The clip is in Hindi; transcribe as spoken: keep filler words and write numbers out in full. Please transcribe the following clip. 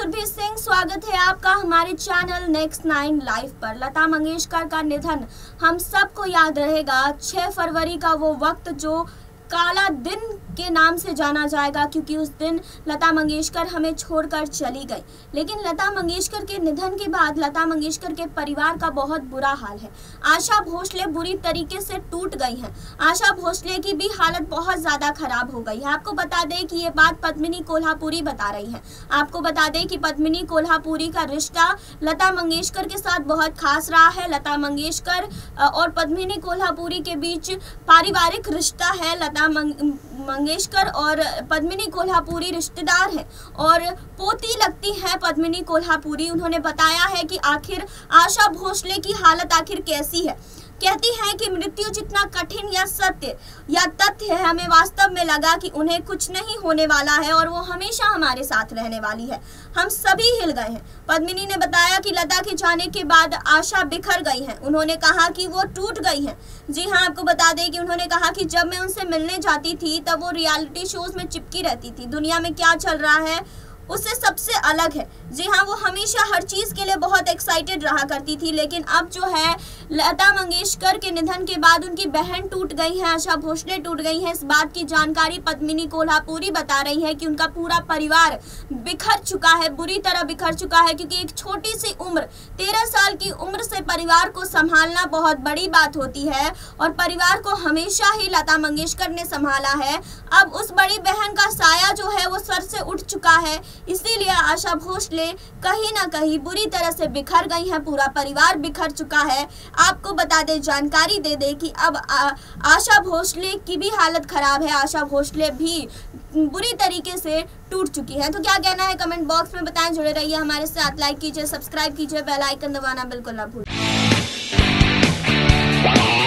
सुरभि सिंह, स्वागत है आपका हमारे चैनल नेक्स्ट नाइन लाइव पर। लता मंगेशकर का निधन हम सबको याद रहेगा। छह फरवरी का वो वक्त जो काला दिन के नाम से जाना जाएगा, क्योंकि उस दिन लता मंगेशकर हमें छोड़कर चली गई। लेकिन लता मंगेशकर के निधन के बाद लता मंगेशकर के परिवार का बहुत बुरा हाल है। आशा भोसले बुरी तरीके से टूट गई हैं। आशा भोसले की भी हालत बहुत ज़्यादा खराब हो गई है। आपको बता दें कि ये बात पद्मिनी कोल्हापुरी बता रही है। आपको बता दें कि पद्मिनी कोल्हापुरी का रिश्ता लता मंगेशकर के साथ बहुत खास रहा है। लता मंगेशकर और पद्मिनी कोल्हापुरी के बीच पारिवारिक रिश्ता है। लता मंगेशकर और पद्मिनी कोल्हापुरी रिश्तेदार हैं और पोती लगती हैं पद्मिनी कोल्हापुरी। उन्होंने बताया है कि आखिर आशा भोसले की हालत आखिर कैसी है। कहती हैं कि मृत्यु जितना कठिन या सत्य या तथ्य है, हमें वास्तव में लगा कि उन्हें कुछ नहीं होने वाला है और वो हमेशा हमारे साथ रहने वाली है। हम सभी हिल गए हैं। पद्मिनी ने बताया कि लता के जाने के बाद आशा बिखर गई हैं। उन्होंने कहा कि वो टूट गई हैं। जी हाँ, आपको बता दें कि उन्होंने कहा कि जब मैं उनसे मिलने जाती थी तब वो रियलिटी शोज में चिपकी रहती थी। दुनिया में क्या चल रहा है उससे सबसे अलग है। जी हाँ, वो हमेशा हर चीज़ के लिए बहुत एक्साइटेड रहा करती थी। लेकिन अब जो है लता मंगेशकर के निधन के बाद उनकी बहन टूट गई है, आशा भोसले टूट गई हैं। इस बात की जानकारी पद्मिनी कोल्हापुरी बता रही है कि उनका पूरा परिवार बिखर चुका है, बुरी तरह बिखर चुका है। क्योंकि एक छोटी सी उम्र, तेरह साल की उम्र से परिवार को संभालना बहुत बड़ी बात होती है और परिवार को हमेशा ही लता मंगेशकर ने संभाला है। अब उस बड़ी बहन का साया जो है वो सर से उठ चुका है। इसीलिए आशा भोसले कहीं ना कहीं बुरी तरह से बिखर गई हैं। पूरा परिवार बिखर चुका है। आपको बता दें, जानकारी दे दें कि अब आ, आशा भोसले की भी हालत खराब है। आशा भोसले भी बुरी तरीके से टूट चुकी है। तो क्या कहना है कमेंट बॉक्स में बताएं। जुड़े रहिए हमारे साथ, लाइक कीजिए, सब्सक्राइब कीजिए, बेल आइकन दबाना बिल्कुल ना भूलें।